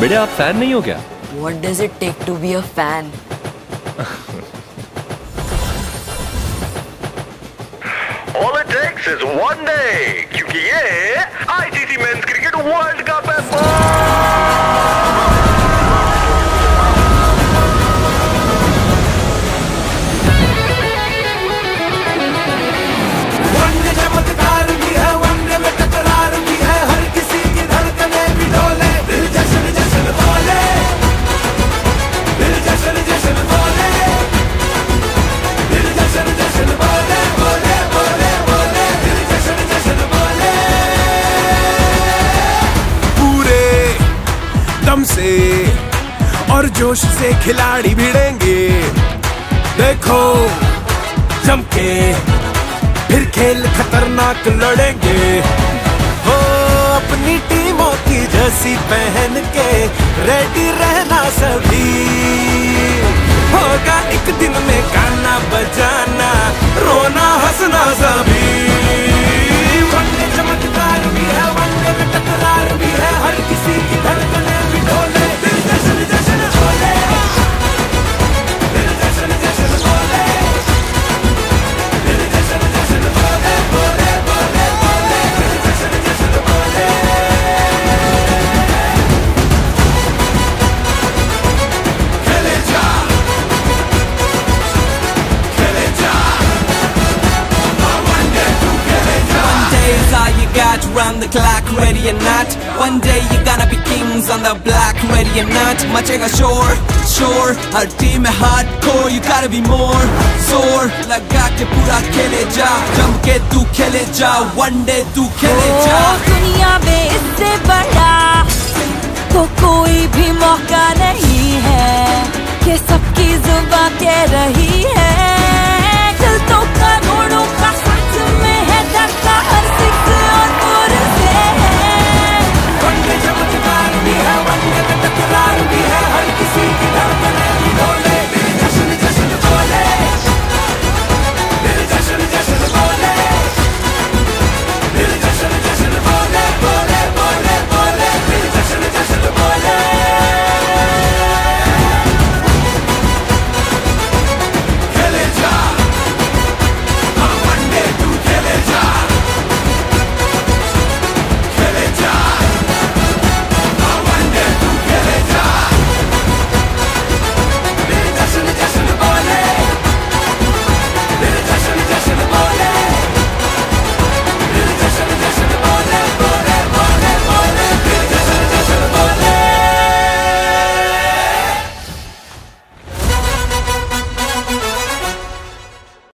बेटे आप फैन नहीं हो क्या? What does it take to be a fan? All it takes is one day, क्योंकि ये ICC men's cricket world cup है। से और जोश से खिलाड़ी भिड़ेंगे, देखो जम के फिर खेल खतरनाक लड़ेंगे। हो अपनी टीमों की जर्सी पहन के रेडी रहना सभी, होगा एक दिन में गाना बजाना रोना हंसना सभी। वनडे चमत्कार भी है, वनडे में टकरार भी है, हर किसी की धड़कने भी ढोले, दिल जश्न जश्न बोले, दिल जश्न जश्न बोले, दिल जश्न जश्न बोले, बोले बोले बोले, दिल जश्न जश्न बोले। खेले जा, खेले जा, वनडे तू खेले जा। One day is all you got, round the clock, ready or not. One day you gotta be kings on the block, ready or not. मचेगा शोर, शोर, हर टीम है hardcore, you gotta be more जोर लगा के पूरा खेले जा, जम के तू खेले जा, one day तू खेले जा। दुनिया में इससे बड़ा तो कोई भी मौका नहीं है कि सबकी जुबान कह रही है।